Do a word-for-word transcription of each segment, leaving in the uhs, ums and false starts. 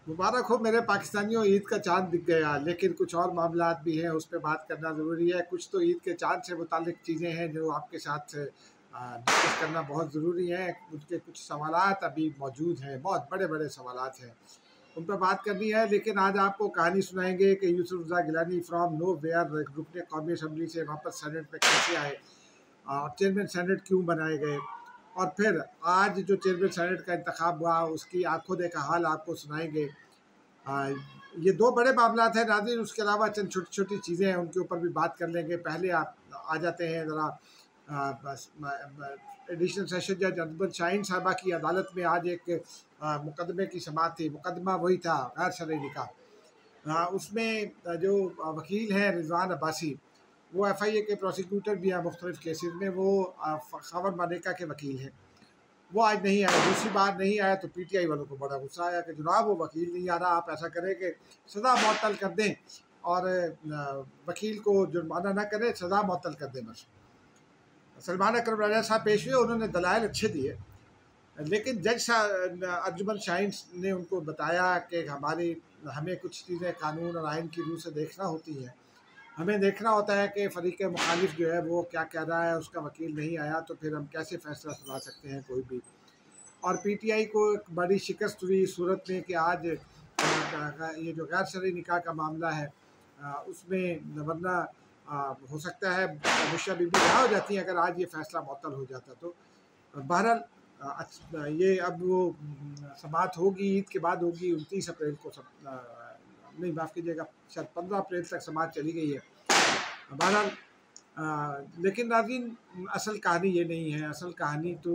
मुबारक हो मेरे पाकिस्तानियों, ईद का चाँद दिख गया। लेकिन कुछ और मामलात भी हैं, उस पे बात करना ज़रूरी है। कुछ तो ईद के चाँद से मुताल्लिक़ चीज़ें हैं जो आपके साथ अ, डिस्कस करना बहुत ज़रूरी है। उनके कुछ सवालात अभी मौजूद हैं, बहुत बड़े-बड़े सवालात हैं, उन पे बात करनी है। लेकिन आज आपको कहानी सुनाएँगे कि यूसुफ रज़ा गिलानी फ्रॉम नोवेयर रुकने कौमी असम्बली से वापस सेनेट में कैसे आए और चेयरमैन सेनेट क्यों बनाए गए, और फिर आज जो चेयरमैन सेनेट का इंतखाब हुआ उसकी आँखों देखा हाल आपको सुनाएँगे। अ, ये दो बड़े मामलात हैं नाज़रीन, उसके अलावा चंद छोटी-छोटी चीज़ें हैं, उनके ऊपर भी बात कर लेंगे। पहले आप आ जाते हैं ज़रा अ, बस म ब एडिशनल सेशन जज अकबर शाहीन साहबा की अदालत में आज एक अ, मुकदमे की समाअत थी। मुकदमा वही था, गैर शरई निकाह। अ, उसमें अ, जो अ, वकील हैं रिज़वान अब्बासी, वो एफ आई ए के प्रोसिक्यूटर भी हैं मुख्तलिफ़ केसेज़ में, वो अ, फ ख़ावर मानेका के वकील हैं। वो आज नहीं आए, दूसरी बार नहीं आया तो पी टी आई वालों को बड़ा गुस्सा आया कि जनाब वो वकील नहीं आ रहा, आप ऐसा करें कि सज़ा मुअत्तल कर दें और अ, वकील को जुर्माना ना करें, सज़ा मुअत्तल कर दें बस। सलमान अकरम राजा साहब पेश हुए, उन्होंने दलाइल अच्छे दिए, लेकिन जज सा अर्जुमन शाहीन ने उनको बताया कि हमारी हमें कुछ चीज़ें कानून और आइन की रूह से देखना होती हैं। हमें देखना होता है कि फ़रीक़ मुखालिफ जो है वो क्या कह रहा है, उसका वकील नहीं आया तो फिर हम कैसे फ़ैसला सुना सकते हैं कोई भी। और पी टी आई को एक बड़ी शिकस्त हुई इस सूरत में कि आज अ, ये जो गैर शरई निकाह का मामला है अ, उसमें वरना अ, हो सकता है बुशरा बीबी रिहा हो जाती हैं अगर आज ये फ़ैसला मुअत्तल हो जाता तो। बहरहाल अ, अच्छा ये अब वो समाअत होगी, ईद के बाद होगी, उनतीस अप्रैल को सब अ, नहीं माफ़ कीजिएगा, शायद पंद्रह अप्रैल तक समाअत चली गई है। बहरहाल अ, लेकिन नाज़रीन असल कहानी ये नहीं है, असल कहानी तो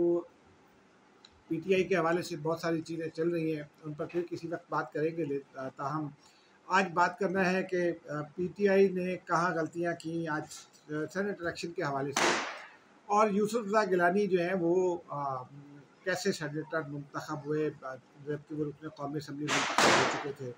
पी टी आई के हवाले से बहुत सारी चीज़ें चल रही हैं, उन पर फिर किसी वक्त बात करेंगे। ले ताहम आज बात करना है कि पी टी आई ने कहाँ गलतियाँ की आज सेनेट इलेक्शन के हवाले से, और यूसुफ रज़ा गिलानी जो हैं वो आ, कैसे सेनेटर मुंतखब हुए जबकि वो रुकने कौमी असम्बली मुंतखब हो चुके थे।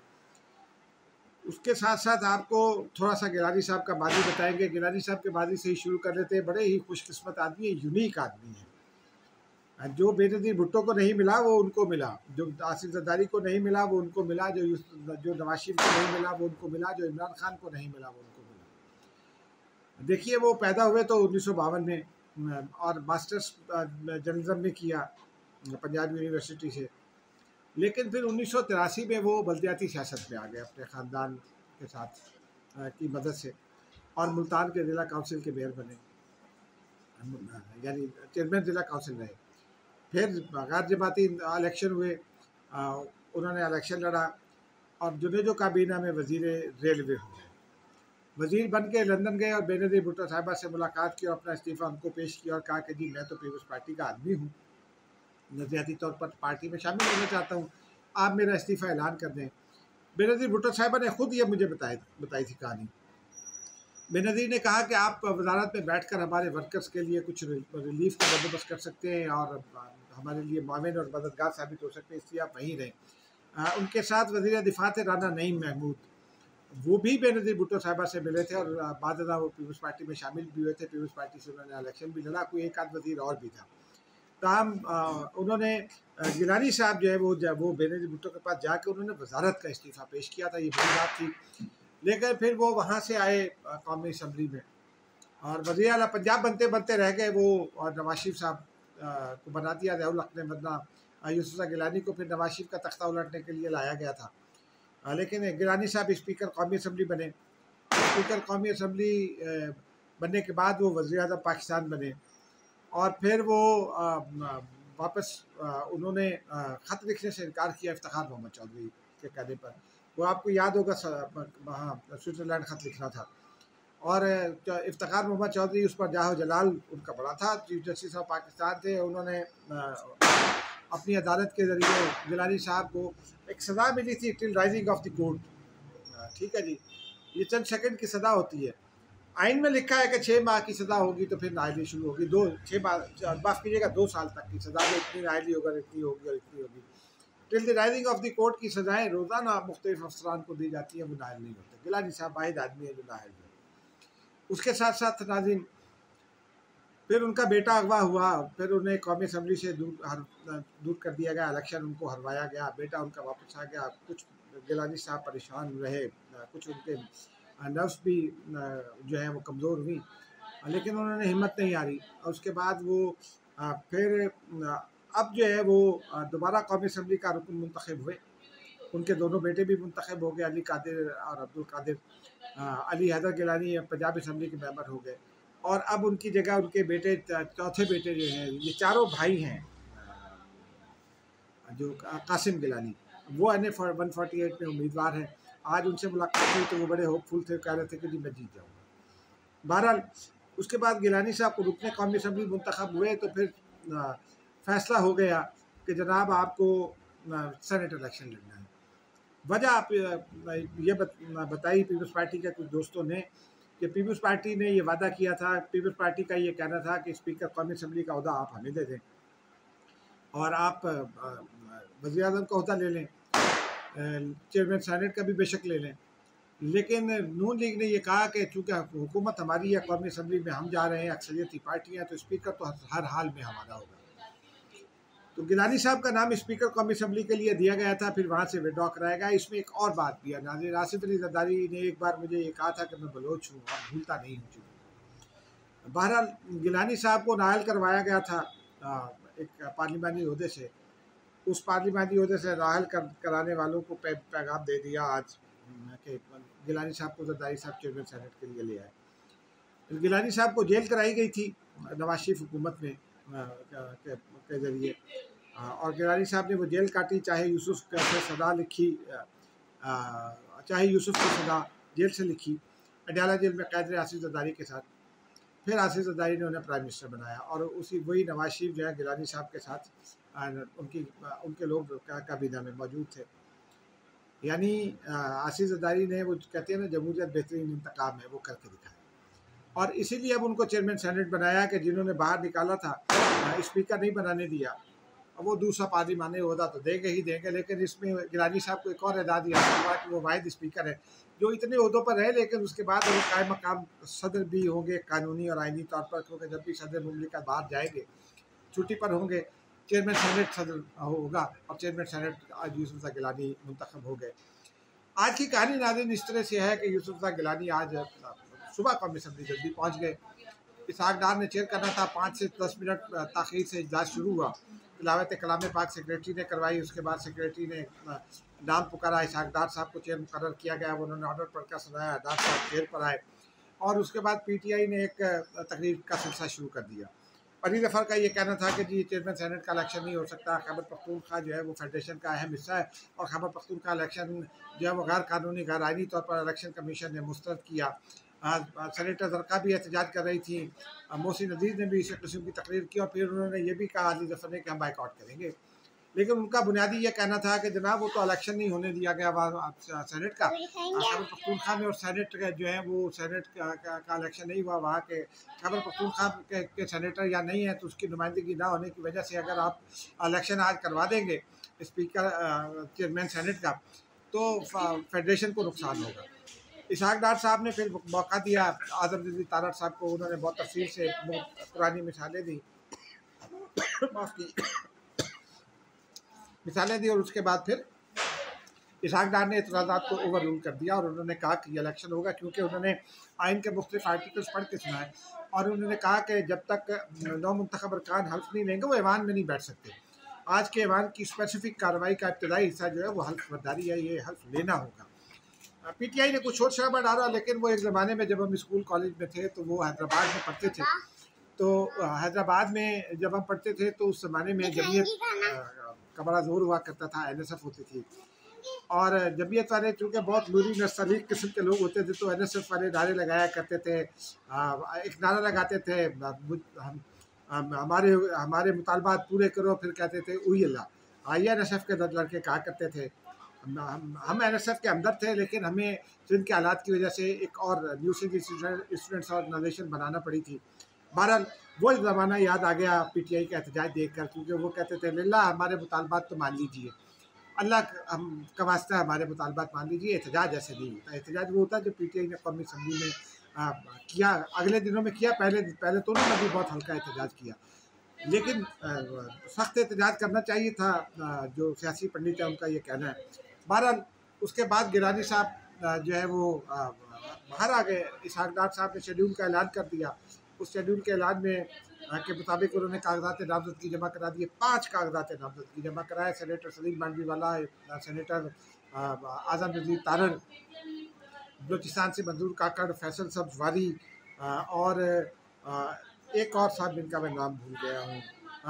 उसके साथ साथ आपको थोड़ा सा गिलानी साहब का माजी बताएंगे। गिलानी साहब के माजी से ही शुरू कर लेते हैं। बड़े ही खुशकिस्मत आदमी है, यूनिक आदमी है। जो बेनज़ीर भुट्टो को नहीं मिला वो उनको मिला, जो आसिफ ज़रदारी को नहीं मिला वो उनको मिला, जो जो नवाज शरीफ को नहीं मिला वो उनको मिला, जो इमरान खान को नहीं मिला वो उनको मिला। देखिए वो पैदा हुए तो उन्नीस सौ बावन में और मास्टर्स जर्नलिज्म में किया पंजाब यूनिवर्सिटी से, लेकिन फिर उन्नीस सौ तिरासी में वो बल्दियाती सियासत में आ गए अपने ख़ानदान के साथ की मदद से, और मुल्तान के ज़िला काउंसिल के मेयर बने, यानी चेयरमैन ज़िला काउंसिल रहे। फिर गैर जमाती इलेक्शन हुए, उन्होंने इलेक्शन लड़ा और जुनेजो काबीना में वज़ीर रेलवे हो गए। वज़ीर बन के लंदन गए और बेनज़ीर भुट्टो साहिबा से मुलाकात की और अपना इस्तीफ़ा उनको पेश किया और कहा कि जी मैं तो पीपल्स पार्टी का आदमी हूँ, नज़रियाती तौर पर पार्टी में शामिल होना चाहता हूँ, आप मेरा इस्तीफ़ा ऐलान कर दें। बेनज़ीर भुट्टो साहिबा ने खुद ये मुझे बताई बताई थी कहानी। बेनज़ीर ने कहा कि आप वज़ारत में बैठ कर हमारे वर्कर्स के लिए कुछ रिलीफ का बंदोबस्त कर सकते हैं और हमारे लिए माविन और मददगार साबित हो सकते हैं, इसलिए आप वहीं रहें। आ, उनके साथ वज़ीर दिफ़ा थे राना नईम महमूद, वो भी बेनज़ीर भुट्टो साहिबा से मिले थे और बाद वो पीपल्स पार्टी में शामिल भी हुए थे। पीपल्स पार्टी से उन्होंने इलेक्शन भी लड़ा, कोई एक आध वज़ीर और भी था। ताहम उन्होंने गिलानी साहब जो है वो वो बेनज़ीर भुट्टो के पास जाकर उन्होंने वज़ारत का इस्तीफ़ा पेश किया था, ये बड़ी बात थी। लेकिन फिर वो वहाँ से आए कौमी असम्बली में और वज़ीर आला पंजाब बनते बनते रह गए वो, और नवाज शरीफ साहब को बना दिया ज़ियाउल हक़ ने, वरना यूसुफ रज़ा गिलानी को फिर नवाज शरीफ का तख्ता उलटने के लिए लाया गया था। लेकिन गिलानी साहब स्पीकर कौमी असम्बली बने। स्पीकर कौमी असम्बली बनने के बाद वो वज़ीर आज़म पाकिस्तान बने और फिर वो वापस उन्होंने ख़त लिखने से इनकार किया इफ्तिखार मोहम्मद चौधरी के कहने पर। वो आपको याद होगा वहाँ स्विट्ज़रलैंड ख़त लिखना था और इफ्तिखार मोहम्मद चौधरी उस पर जाहो जलाल उनका बड़ा था, चीफ जस्टिस ऑफ पाकिस्तान थे। उन्होंने अपनी अदालत के ज़रिए गिलानी साहब को एक सज़ा मिली थी till rising of the court, ठीक है जी, ये चंद सेकंड की सज़ा होती है। आइन में लिखा है कि छः माह की सज़ा होगी तो फिर नाअहली शुरू होगी, दो छः माह माफ़ कीजिएगा दो साल तक की सज़ा में इतनी नाअहली होगा, इतनी होगी और इतनी होगी। Till the rising of the court की सज़ाएँ रोज़ाना मुख्तलिफ अफसरान को दी जाती हैं, वो नाअहल नहीं होते। गिलानी साहब वाहिद आदमी है जो नाअहल है। उसके साथ साथ नाज़रीन फिर उनका बेटा अगवा हुआ, फिर उन्हें कौमी असम्बली से दूर दूर कर दिया गया, इलेक्शन उनको हरवाया गया, बेटा उनका वापस आ गया। कुछ गिलानी साहब परेशान रहे, कुछ उनके नर्व्स भी जो है वो कमज़ोर हुई, लेकिन उन्होंने हिम्मत नहीं हारी। और उसके बाद वो फिर अब जो है वो दोबारा कौमी असम्बली का रुकन मुंतखब हुए। उनके दोनों बेटे भी मुंतखब हो गए, अली कादिर और अब्दुल कादिर। अली हैदर गिलानी पंजाब असम्बली के मेंबर हो गए और अब उनकी जगह उनके बेटे, चौथे बेटे जो हैं, ये चारों भाई हैं जो कासिम गिलानी, वो N A one forty eight में उम्मीदवार हैं। आज उनसे मुलाकात हुई तो वो बड़े होपफुल थे, कह रहे थे कि जी मैं जीत जाऊँगा। बहरहाल उसके बाद गिलानी साहब को रुकने कौमी असम्बली मुंतखब हुए तो फिर फैसला हो गया कि जनाब आपको सेनेट इलेक्शन लड़ना है। वजह आप ये बताई पीपल्स पार्टी के कुछ दोस्तों ने कि पीपल्स पार्टी ने ये वादा किया था, पीपल्स पार्टी का ये कहना था कि स्पीकर कौमी असम्बली का ओहदा आप हमें दे दें और आप वज़ीर आज़म का ओहदा ले लें, चेयरमैन सेनेट का भी बेशक ले लें। लेकिन नून लीग ने ये कहा कि चूँकि हुकूमत हमारी है, कौमी असम्बली में हम जा रहे हैं, अक्सरियती पार्टियाँ, तो स्पीकर तो हर हाल में हमारा होगा। तो गिलानी साहब का नाम स्पीकर कौमी असम्बली के लिए दिया गया था, फिर वहाँ से विड्रॉ कराया गया। इसमें एक और बात भी है, नाज़िर आसिफ अली ज़रदारी ने एक बार मुझे ये कहा था कि मैं बलोच हूँ और भूलता नहीं हूँ चीज़ों। बहरहाल गिलानी साहब को नायल करवाया गया था एक पार्लिमानी ओहदे से। उस पार्लिमानी ओहदे से नायल कर, कराने वालों को पै, पैगाम दे दिया आज कि गिलानी साहब को ज़रदारी साहब चेयरमैन सेनेट के लिए ले आए। गिलानी साहब को जेल कराई गई थी नवाज शरीफ हुकूमत में के, के ज़रिए, और गिलानी साहब ने वो जेल काटी, चाहे यूसुफ से सदा लिखी, चाहे यूसुफ की सदा जेल से लिखी, अडयाला जेल में कैद रहे आसिफ ज़रदारी के साथ। फिर आसिफ ज़रदारी ने उन्हें प्राइम मिनिस्टर बनाया और उसी वही नवाज शरीफ जो है गिलानी साहब के साथ उनकी उनके लोग काबीना में मौजूद थे। यानी आसिफ ज़रदारी ने वो कहते हैं ना जमहूरियत बेहतरीन इंतकाम है, वो करके दिखाया और इसीलिए अब उनको चेयरमैन सेनेट बनाया कि जिन्होंने बाहर निकाला था, स्पीकर नहीं बनाने दिया। अब वो दूसरा पार्लिमानी ओहदा तो देंगे ही देंगे, लेकिन इसमें गिलानी साहब को एक और एदाद दिया हुआ कि वो वाहिद स्पीकर है जो इतने ओहदों पर रहे, लेकिन उसके बाद वो कायम मकाम सदर भी होंगे कानूनी और आइनी तौर पर, क्योंकि जब भी सदर मुमलिकत बाहर जाएंगे छुट्टी पर होंगे, चेयरमैन सेनेट सदर होगा और चेयरमैन सेनेट आज यूसुफ गिलानी मुंतखब हो गए। आज की कहानी नाज़रीन इस तरह से है कि यूसुफ गिलानी आज सुबह कौमी असम्बली जल्दी पहुँच गए। इसहाक डार ने चेयर करना था, पाँच से दस मिनट ताख़ीर से इजलास शुरू हुआ। तिलावत कलाम पाक सेक्रेटरी ने करवाई, उसके बाद सेक्रेटरी ने नाम पुकारा, इसहाक डार साहब को चेयर मुकर्रर किया गया, उन्होंने ऑर्डर पढ़कर सुनाया, डार साहब चेयर पर आए और उसके बाद पी टी आई ने एक तकरीर का सिलसिला शुरू कर दिया। पहली दफ़ा का ये कहना था कि जी चेयरमैन सेनेट का इलेक्शन नहीं हो सकता, खैबर पख्तूनख्वा जो है वो फेडरेशन का अहम हिस्सा है और खैबर पख्तूनख्वा इलेक्शन जो है वो गैर कानूनी गैर आइनी तौर पर इलेक्शन कमीशन ने मुस्तरद किया। सेनेटर ज़रका भी एहतजाज कर रही थी, मोहसिन अजीज़ ने भी इसी किस्म की तकरीर की और फिर उन्होंने ये भी कहा अली ज़फ़र ने कि हम बाइकआउट करेंगे। लेकिन उनका बुनियादी ये कहना था कि जनाब वो तो इलेक्शन नहीं होने दिया गया वहाँ सेनेट का, खैबर पख्तूनख्वा में, और सेनेट का जो है वो सेनेट का, का, का इलेक्शन नहीं हुआ वहाँ के खैबर पख्तूनख्वा के, के सेनेटर या नहीं है, तो उसकी नुमाइंदगी ना होने की वजह से अगर आप इलेक्शन आज करवा देंगे स्पीकर चेयरमैन सेनेट का तो फेडरेशन को नुकसान होगा। इसहाक डार साहब ने फिर मौका दिया आज़म रज़ी तारड़ साहब को, उन्होंने बहुत तफसील से पुरानी मिसालें दी माफ़ की मिसालें दी और उसके बाद फिर इसहाक डार ने इतराज़ात को ओवर रूल कर दिया और उन्होंने कहा कि इलेक्शन होगा, क्योंकि उन्होंने आइन के मुख्तलिफ आर्टिकल्स पढ़ के सुनाए और उन्होंने कहा कि जब तक नौ मुंतखब अरकान हल्फ नहीं लेंगे वो ऐवान में नहीं बैठ सकते। आज के ऐवान की स्पेसिफिक कार्रवाई का इब्तदाई हिस्सा जो है वो हल्फ बर्दारी है, ये हल्फ लेना होगा। पी टी आई ने कुछ शोर शराबा डाला, लेकिन वो एक ज़माने में जब हम स्कूल कॉलेज में थे तो वो हैदराबाद में पढ़ते थे, तो हैदराबाद में जब हम पढ़ते थे तो उस ज़माने में जमीयत का बड़ा जोर हुआ करता था, एन एस एफ होती थी और जमीयत वाले चूँकि बहुत नूरी नस्तलीक किस्म के लोग होते थे तो एन एस एफ वाले नारे लगाया करते थे। एक नारा लगाते थे, हम हमारे हमारे मुतालबात पूरे करो, फिर कहते थे उई Allah. I N S F के लड़के कहा करते थे, हम हम एन एस एफ के अंदर थे, लेकिन हमें सिंध के हालात की वजह से एक और न्यू सिंध स्टूडेंट्स ऑर्गेनाइजेशन बनाना पड़ी थी। बहरहाल वो ज़माना याद आ गया पी टी आई का एहतजाज देख कर, क्योंकि वो कहते थे लिल्लाह हमारे मुतालबात तो मान लीजिए, अल्लाह हम का वास्ता हमारे मुतालबात मान लीजिए। एहतजाज ऐसे नहीं होता, एहतजाज वो होता है जो पी टी आई ने कौमी असम्बली में आ, किया, अगले दिनों में किया। पहले पहले तो उन्होंने भी बहुत हल्का एहतजाज किया, लेकिन सख्त एहतजाज करना चाहिए था, जो सियासी पंडित है उनका ये कहना है। बहरहाल उसके बाद गिलानी साहब जो है वो बाहर आ गए। इसहाक डार साहब ने शेड्यूल का ऐलान कर दिया। उस शेड्यूल के ऐलान में के मुताबिक उन्होंने कागजात नामजदगी जमा करा दिए। पाँच कागजात नामजदगी जमा कराए। सेनेटर सलीम मांडवीवाला, सेनेटर आज़म नज़ीर तारड़, बलूचिस्तान से मंजूर काकड़, फैसल सब्ज वारी और एक और साहब जिनका मैं नाम भूल गया हूँ,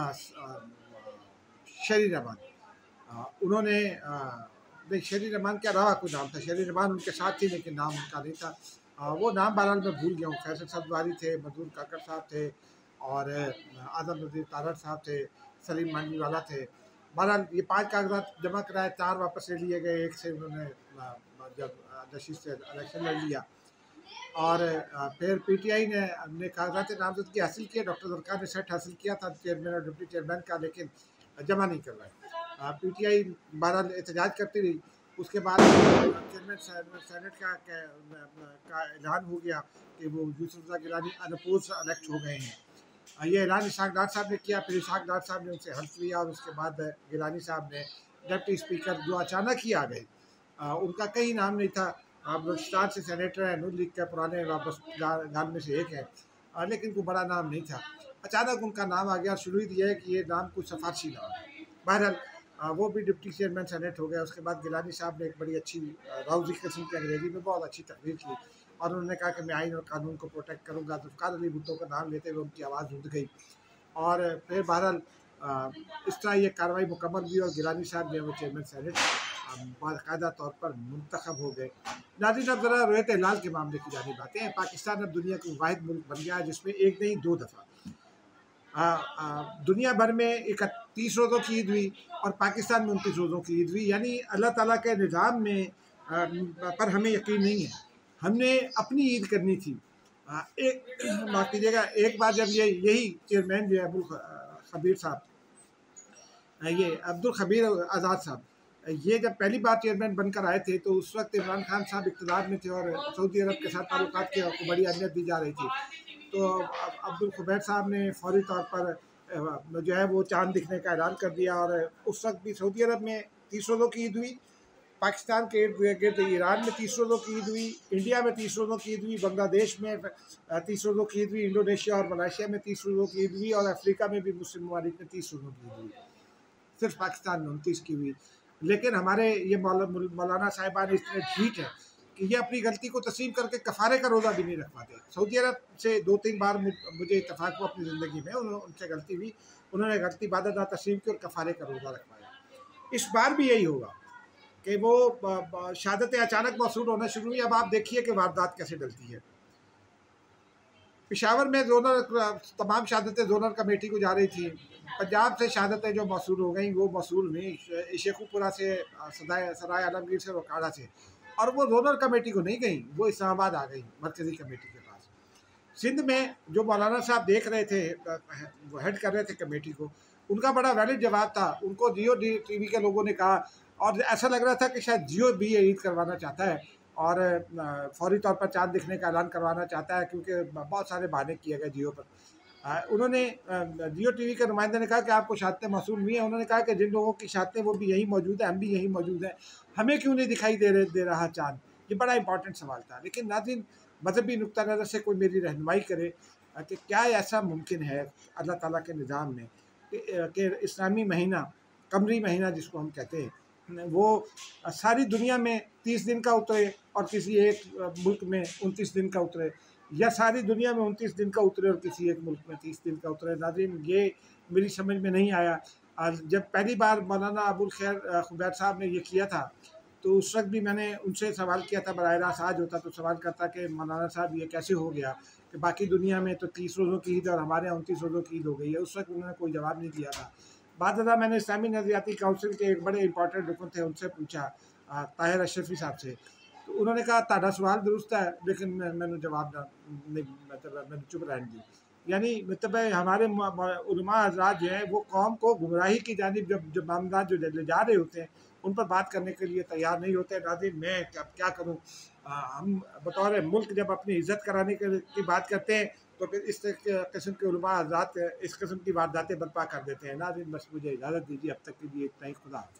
शरी रहमान। उन्होंने नहीं, शरी रहमान के अलावा कोई नाम था। शरी रहमान उनके साथ थी लेकिन नाम उनका नहीं था। वो नाम बहरहाल मैं भूल गया हूँ। फैसल सब्ज वारी थे, मंजूर काकड़ साहब थे और आज़म नज़ीर तारड़ साहब थे, सलीम मांडवीवाला थे। बहरहाल ये पांच कागजात जमा कराए, चार वापस ले लिए गए, एक से उन्होंने जब नशीद से इलेक्शन लड़ लिया। और फिर पीटीआई ने हमने कागजात नामजदगी हासिल किया। डॉक्टर जरकार ने सेट हासिल किया था चेयरमैन और डिप्टी चेयरमैन का, लेकिन जमा नहीं करवाए। पीटीआई बहरहाल एहतजाज करती रही। उसके बाद चेयरमैन सेनेट का का ऐलान हो गया कि वो यूसुफ रज़ा गिलानी अनपोज इलेक्ट हो गए हैं। ये ऐलान इसहाक डार साहब ने किया। फिर इसहाक डार साहब ने उनसे हल्फ लिया और उसके बाद गिलानी साहब ने डिप्टी स्पीकर जो अचानक ही आ गए, उनका कहीं नाम नहीं था। बलूचिस्तान से सेनेटर है, नून लीग के पुराने वापस गान में से एक है, लेकिन कोई बड़ा नाम नहीं था। अचानक उनका नाम आ गया। शुरू ही है कि ये नाम कुछ सफारशी नाम है। बहरहाल वो भी डिप्टी चेयरमैन सेनेट हो गया। उसके बाद गिलानी साहब ने एक बड़ी अच्छी राउजी किस्म की अंग्रेजी में बहुत अच्छी तकरीर की और उन्होंने कहा कि मैं आइन और कानून को प्रोटेक्ट करूँगा। ज़ुल्फ़िकार अली भुट्टो का नाम लेते हुए उनकी आवाज़ रुक गई और फिर बहरहाल इस तरह ये कार्रवाई मुकम्मल हुई और गिलानी साहब जो है वो चेयरमैन सेनेट बाकायदा तौर पर मुंतखब हो गए। नाज़रीन, अब ज़रा रोयत हिलाल के मामले की जानी बातें हैं। पाकिस्तान अब दुनिया का वाहिद मुल्क बन गया है जिसमें एक नहीं दो दफ़ा दुनिया भर में इकतीस रोज़ों की ईद हुई और पाकिस्तान में उनतीस रोज़ों की ईद हुई। यानी अल्लाह ताला के निज़ाम में आ, पर हमें यकीन नहीं है। हमने अपनी ईद करनी थी। आ, एक माफ़ कीजिएगा, एक बार जब ये यही चेयरमैन जो है अब्दुल खबीर साहब, ये अब्दुल खबीर आज़ाद साहब, ये जब पहली बार चेयरमैन बनकर आए थे तो उस वक्त इमरान खान साहब इक़्तिदार में थे और सऊदी अरब के साथ ताल्लुकात की बड़ी अहमियत दी जा रही थी। तो अब्दुल खबीर साहब ने फौरी तौर पर जो है वो चांद दिखने का ऐलान कर दिया और उस वक्त भी सऊदी अरब में तीस रोज़ों की ईद हुई, पाकिस्तान के इर्द गिर्द ईरान में तीस रोज़ों की ईद हुई, इंडिया में तीस रोज़ों की ईद हुई, बांग्लादेश में तीस रोज़ों की ईद हुई, इंडोनेशिया और मलेशिया में तीस रोज़ों की ईद हुई और अफ्रीका में भी मुस्लिम ममालिक में तीस रोज़ों की ईद हुई। सिर्फ पाकिस्तान में उनतीस की हुई। लेकिन हमारे ये मौलाना साहिबान इतने ढीठ है कि ये अपनी गलती को तस्लीम करके कफ़ारे का रोज़ा भी नहीं रखवाते। सऊदी अरब से दो तीन बार मुझे इत्तफाक हुआ अपनी ज़िंदगी में, उनसे गलती हुई, उन्होंने गलती बाददा तस्लीम की और कफ़ारे का रोज़ा रखवाया। इस बार भी यही होगा कि वो शहादतें अचानक मौसूल होना शुरू हुई। अब आप देखिए कि वारदात कैसे डलती है। पेशावर में जोनल तमाम शहादतें जोनल कमेटी को जा रही थी। पंजाब से शहादतें जो मौसूल हो गई वो मौसूल हुई शेखुपुरा से, सदाय सराय आलमगीर से, रोकाड़ा से, और वो जोनल कमेटी को नहीं गई, वो इस्लामाबाद आ गई मरकज़ी कमेटी के पास। सिंध में जो मौलाना साहब देख रहे थे, वो हेड कर रहे थे कमेटी को, उनका बड़ा वैलिड जवाब था। उनको जियो टी वी के लोगों ने कहा और ऐसा लग रहा था कि शायद जियो भी ये ईद करवाना चाहता है और फौरी तौर पर चाँद दिखने का ऐलान करवाना चाहता है, क्योंकि बहुत सारे बहाने किए गए जियो पर। उन्होंने जियो टीवी के नुमाइंदे ने कहा कि आपको शहादतें मौसूल हुई हैं। उन्होंने कहा कि जिन लोगों की शहादतें वो भी यही मौजूद है, हम भी यही मौजूद हैं, हमें क्यों नहीं दिखाई दे रहे दे रहा चाँद। ये बड़ा इंपॉर्टेंट सवाल था। लेकिन नाज़रीन, मजहबी नुक्ता नज़र से कोई मेरी रहनुमाई करे कि क्या ऐसा मुमकिन है अल्लाह ताला के निज़ाम में कि इस्लामी महीना, कमरी महीना जिसको हम कहते हैं, वो सारी दुनिया में तीस दिन का उतरे और किसी एक मुल्क में उनतीस दिन का उतरे, या सारी दुनिया में उनतीस दिन का उतरे और किसी एक मुल्क में तीस दिन का उतरे। नाज़रीन, ये मेरी समझ में नहीं आया। और जब पहली बार मौलाना अबुल खैर खुबैर साहब ने ये किया था तो उस वक्त भी मैंने उनसे सवाल किया था, बराह रास्त आज होता तो सवाल करता कि मौलाना साहब ये कैसे हो गया कि बाकी दुनिया में तो तीस रोज़ों की ईद और हमारे यहाँ उनतीस रोज़ों की ईद हो गई है। उस वक्त उन्होंने कोई जवाब नहीं दिया था। बाद ज़्यादा मैंने इस्लामी नज़रियाती काउंसिल के एक बड़े इंपॉर्टेंट रुकन थे, उनसे पूछा, ताहिर अशरफी साहब से, तो उन्होंने कहा ताड़ा सवाल दुरुस्त है, लेकिन मैं मैंने जवाब नहीं, मतलब मैंने चुप रहने दी। यानी मतलब हमारे उलमा हज़रात जो हैं वो कौम को गुमराही की जानिब जब जब मामला जो ले जा रहे होते हैं उन पर बात करने के लिए तैयार नहीं होते। नाज़रीन, मैं क्या क्या करूँ, हम बतौर मुल्क जब अपनी इज़्ज़त कराने की बात करते हैं तो फिर इस किस्म के उलमा हज़रात इस किस्म की वारदातें बर्पा कर देते हैं। नाज़रीन, बस मुझे इजाज़त दीजिए, अब तक के लिए इतना ही। खुदा।